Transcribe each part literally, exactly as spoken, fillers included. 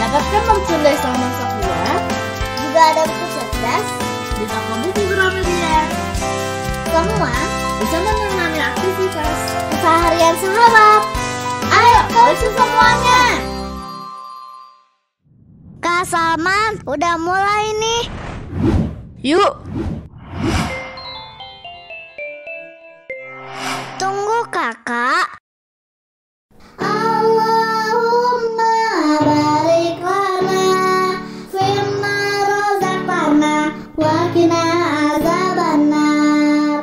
Dapatkan buku Les Lama Sofia. Juga ada buku cerdas Di toko buku Gramedia. semua Bisa menemani aktivitas keseharian sahabat. Ayo baca semuanya. Kak Salman, udah mulai nih. Yuk. Tunggu kakak. Allahumma barik lana fimma razaqtana wa qina azabannar.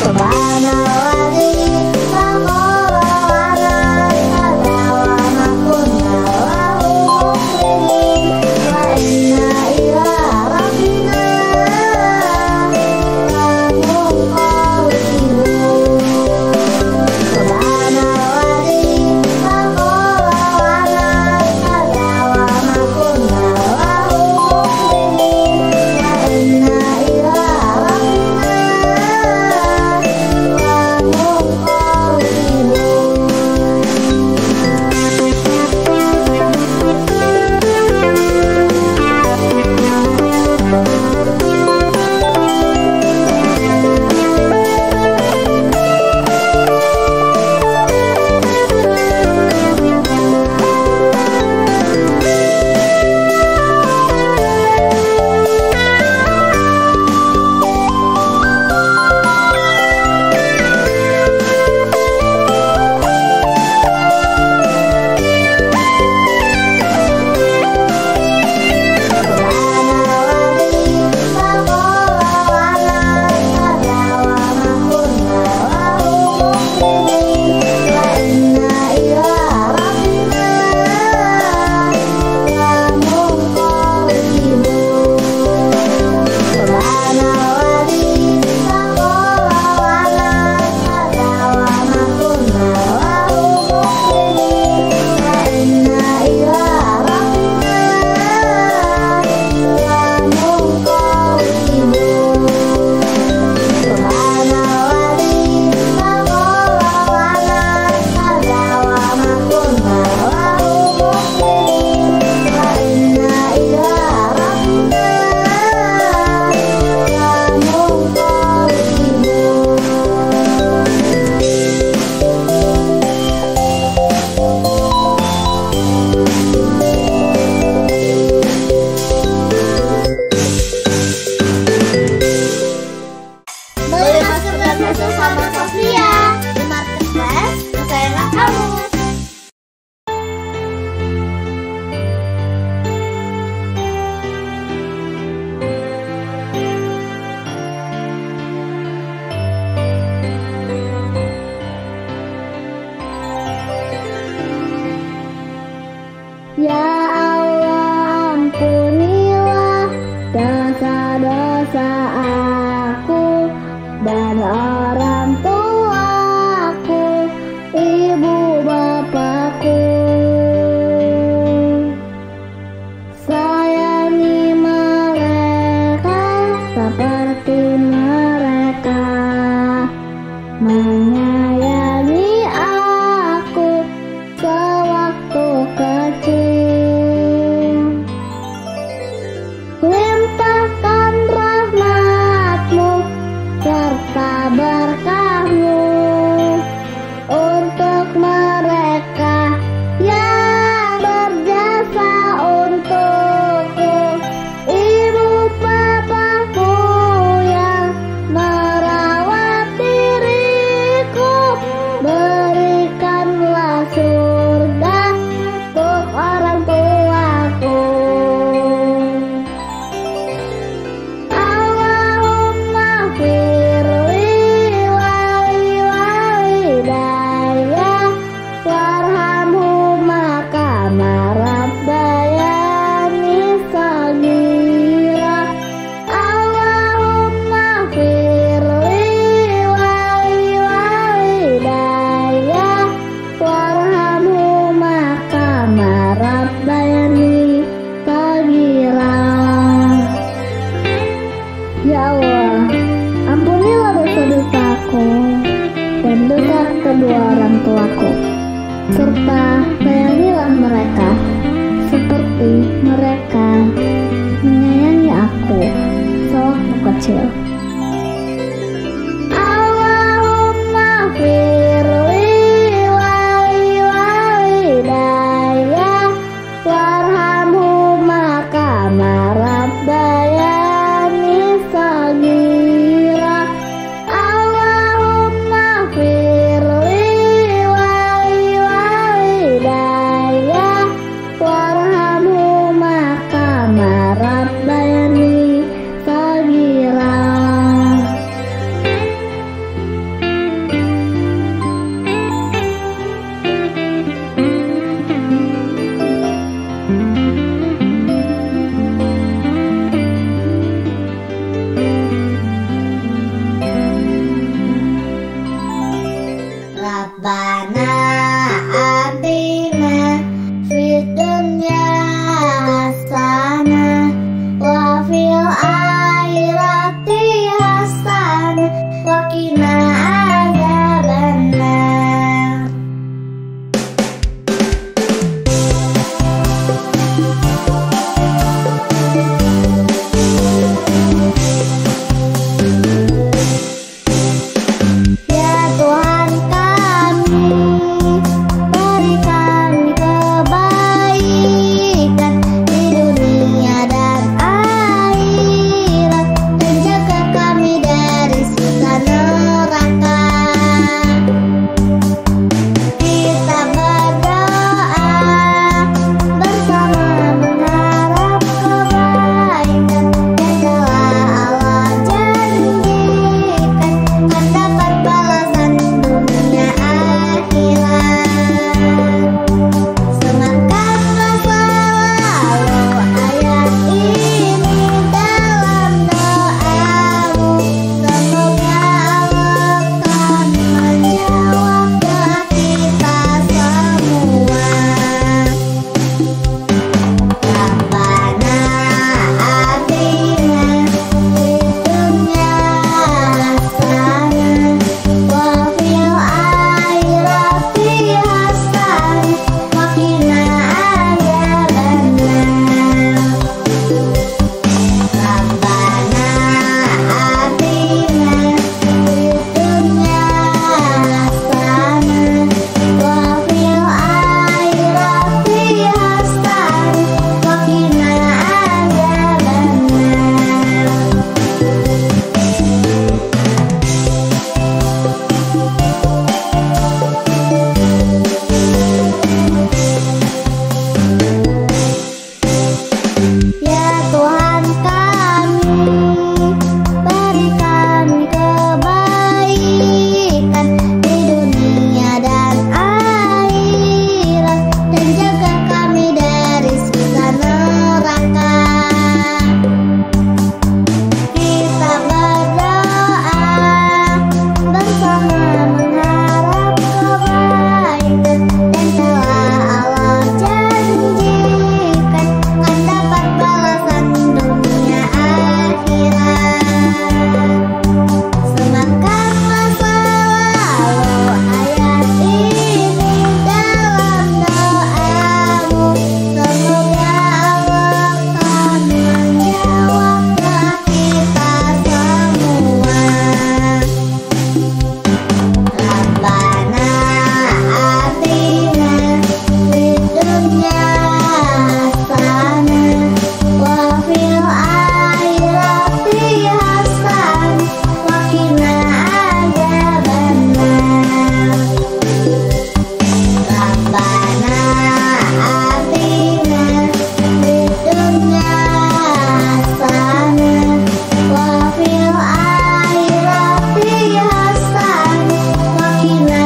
Ya Allah, ampunilah dosa-dosa aku dan orang tuaku, ibu bapakku. Sayangi mereka seperti mereka menyayangi aku sewaktu kecil. Limpahkan rahmat-Mu serta berkah-Mu untuk mereka yang berjasa untukku, ibu bapakku yang merawat diriku. Berikanlah surga untuk orang tuaku. Allahumma firli wali walidayya warhamhuma kama rabbayani shaghira. Allahumma firli wali walidayya warhamhuma kama rabbayani shaghira. Ya Allah, ampunilah dosa-dosaku dan dosa kedua orang tuaku, serta sayangilah mereka seperti mereka menyayangi aku sewaktu kecil. Allahumma firli wali walidayya warhamhuma kama rabbayani shaghira. Allahumma firli wali walidayya Rabbana atina fid dunya hasanah wa fil akhirati hasanah wa qina adzabannar. Ya Tuhan kami, berikan kebaikan di dunia dan akhirat, dan jaga kami dari siksa neraka. Kita berdoa bersama mengharap kebaikan yang telah Allah janjikan, kan dapat balasan dunia akhirat. Sematkanlah selalu ayat ini dalam doamu, semoga Allah akan menjawab doa kita semua. Rabbana atina fid dunya hasanah wa fil akhirati hasanah wa qina adzabannar. Rabbana atina fid dunya hasanah wa fil akhirati hasanah wa qina adzabannar. Ya Tuhan kami, berikan kebaikan di dunia dan akhirat, dan jaga kami dari siksa neraka. Kita berdoa bersama mengharap kebaikan yang telah Allah janjikan, kan dapat balasan dunia akhirat. Sematkanlah selalu ayat ini dalam doamu, semoga Allah akan menjawab doa kita semua. Rabbana atina fid dunya hasanah wa fil akhirati hasanah wa qina adzabannar. Rabbana atina fid dunya hasanah wa fil akhirati hasanah wa qina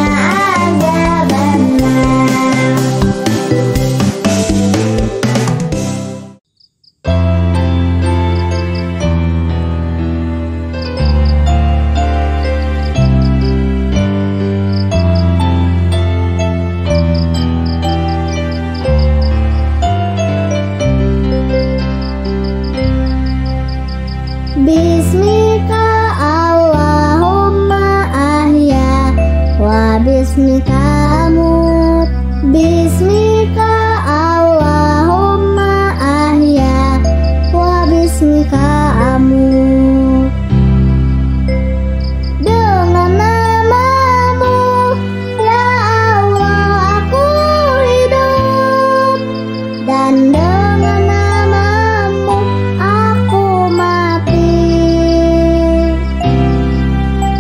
adzabannar. Bismika Allahumma ahya wa bismika amut. Bismika Allahumma ahya wa bismika amut. Dengan namamu ya Allah aku hidup, dan dengan namamu aku mati.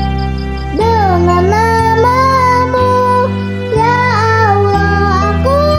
Dengan namamu ya Allah aku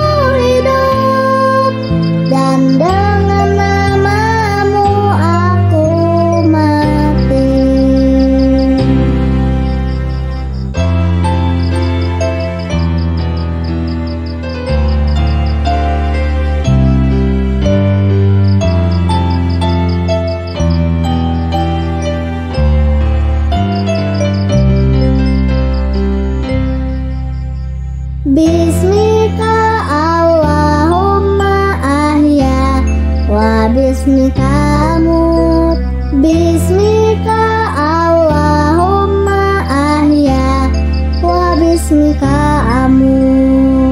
bismika amut, bismika Allahumma ahya, wa bismika amut.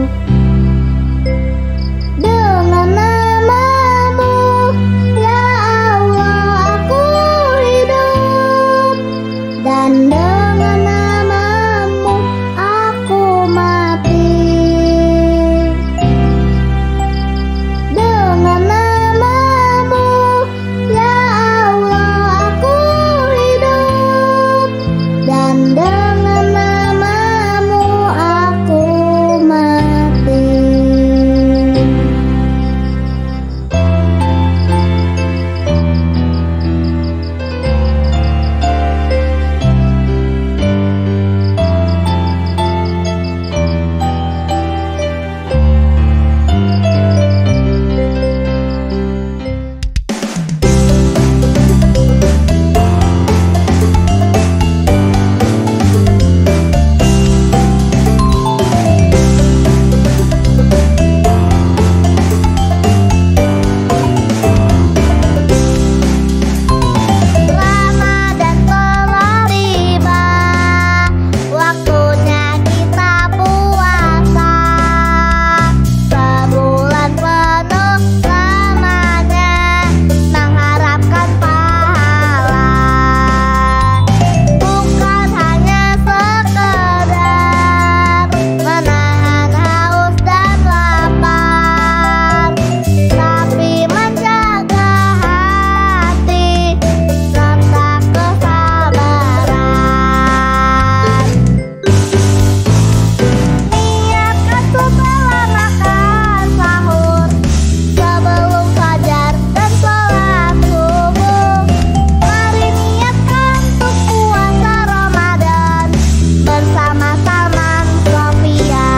Dengan namamu ya Allah aku hidup, dan dengan namamu aku mati. Dengan namamu ya Allah aku hidup, dan dengan namamu aku mati. Ramadan telah tiba, waktunya kita puasa. Sebulan penuh lamanya mengharapkan pahala, bukan hanya sekedar menahan haus dan lapar, tapi menjaga hati serta kesabaran. Niatkan setelah makan sahur, sebelum fajar dan sholat subuh. Mari niatkan untuk puasa Ramadan bersama Salman Sofia.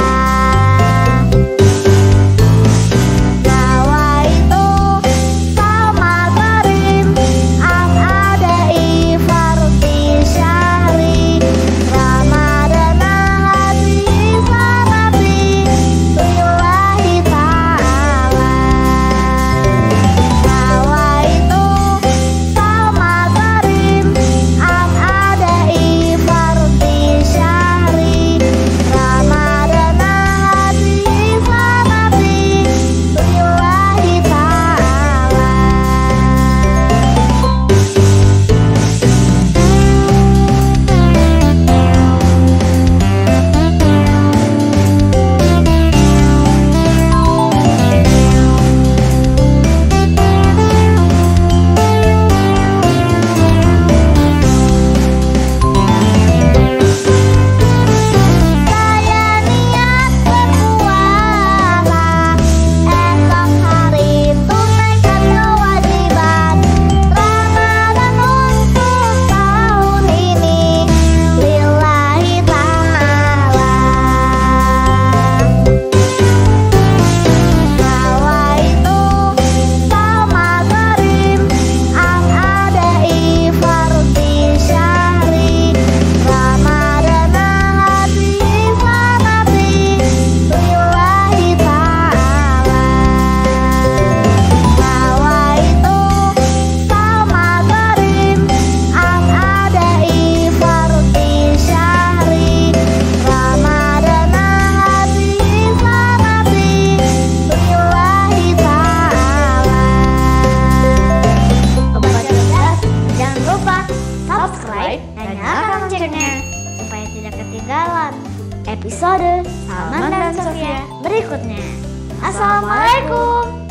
Nawaitu sama karim an adai fardi syahri Ramadan hadi sanabi lillahi ta'ala. Nawaitu sama karim an adai fardi syahri Ramadan hadi sanabi lillahi ta'ala. Saya niat berpuasa, esok hari tunaikan kewajiban Ramadan untuk tahun ini lillahi ta'ala. Nawaitu sama karim an adai fardi syahri Ramadan hadi sanabi lillahi ta'ala. Nawaitu sama karim an adai fardi syahri Ramadan hadi sanabi lillahi ta'ala. Sobat cerdas, jangan lupa subscribe dan nyalakan loncengnya supaya tidak ketinggalan episode Salman dan Sofia berikutnya. Assalamualaikum.